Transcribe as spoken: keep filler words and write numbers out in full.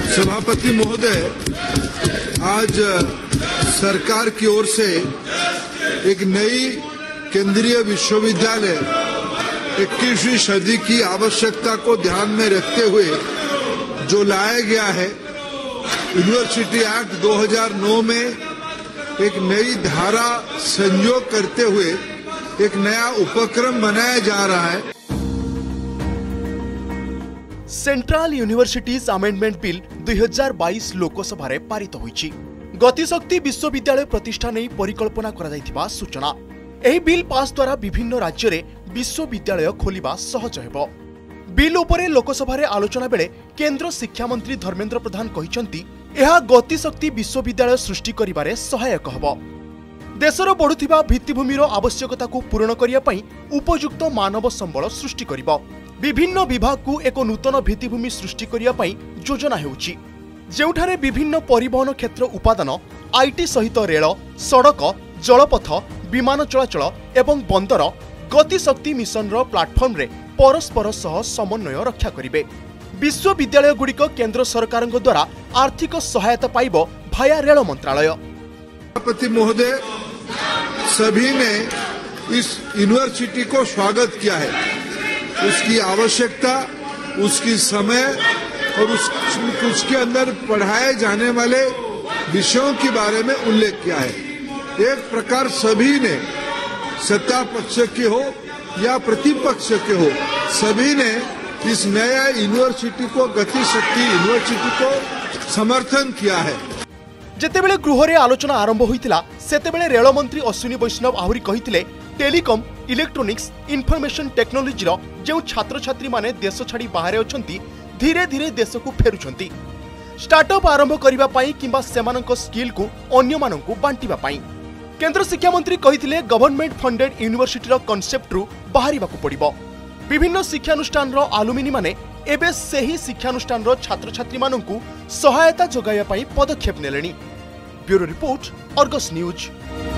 सभापति महोदय, आज सरकार की ओर से एक नई केंद्रीय विश्वविद्यालय इक्कीसवीं सदी की आवश्यकता को ध्यान में रखते हुए जो लाया गया है, यूनिवर्सिटी एक्ट दो हज़ार नौ में एक नई धारा संयोग करते हुए एक नया उपक्रम बनाया जा रहा है। सेंट्रल यूनिवर्सिटीज अमेंडमेंट बिल दुई हजार बाईस लोकसभा रे पारित होईछि। गतिशक्ति विश्वविद्यालय प्रतिष्ठा नहीं परिकल्पना करा जायथिबा सूचना। एही बिल पास द्वारा विभिन्न राज्य रे विश्वविद्यालय खोलिबा सहज हेबो। बिल उपरे लोकसभा रे आलोचना बेले केंद्र शिक्षा मंत्री धर्मेंद्र प्रधान कहिसंती एहा गतिशक्ति विश्वविद्यालय सृष्टि करिबारे सहायक हबो। देशर बढ़ुथिबा भित्तिभूमिर आवश्यकता को पूरण करिया पई उपयुक्त मानव संबल सृष्टि करिबो। विभिन्न विभाग को एक नूतन भित्तिभूमि सृष्टि करिया पई योजना हेउछि, जेउठारे विभिन्न परिवहन क्षेत्र उपादान आईटी सहित रेल, सड़क, जलपथ, विमान चलाचल एवं बंदर गतिशक्ति मिशन रो प्लाटफॉर्म रे परस्पर सह समन्वय रक्षा करिवे। विश्वविद्यालय गुड़िक केंद्र सरकार द्वारा आर्थिक सहायता पाइबो भाया रेल मंत्रालय। सभापति महोदय, सभी ने इस यूनिवर्सिटी को स्वागत किया है। उसकी आवश्यकता, उसकी समय और उस, उसके अंदर पढ़ाए जाने वाले विषयों के बारे में उल्लेख किया है। एक प्रकार सभी ने, सत्ता पक्ष के हो या प्रतिपक्ष के हो, सभी ने इस नया यूनिवर्सिटी को, गतिशक्ति यूनिवर्सिटी को समर्थन किया है। जेतेबेले गृह रे आलोचना आरंभ होइतिला सेतेबेले रेल मंत्री अश्विनी वैष्णव आहुरी कहितिले टेलीकॉम, इलेक्ट्रोनिक्स, इनफॉरमेशन टेक्नोलोजी रो जो छात्र छात्री माने देश छाड़ी बाहर अछंती धीरे धीरे देश को फेरुछंती। स्टार्टअप आरंभ करिबा पई किंबा सेमानक स्किल को अन्य मानकु बांटिबा पई केंद्र शिक्षा मंत्री कहितिले गवर्नमेंट फंडेड यूनिवर्सिटी रो कांसेप्ट रु बाहरिबाकु पड़िबो। विभिन्न शिक्षानुष्ठान रो आलुमिनी माने एबे सेही शिक्षानुष्ठान रो छात्र छात्री मानकु सहायता जोगाया पई पदक्षेप नेलेनी। Bureau report, Argus news.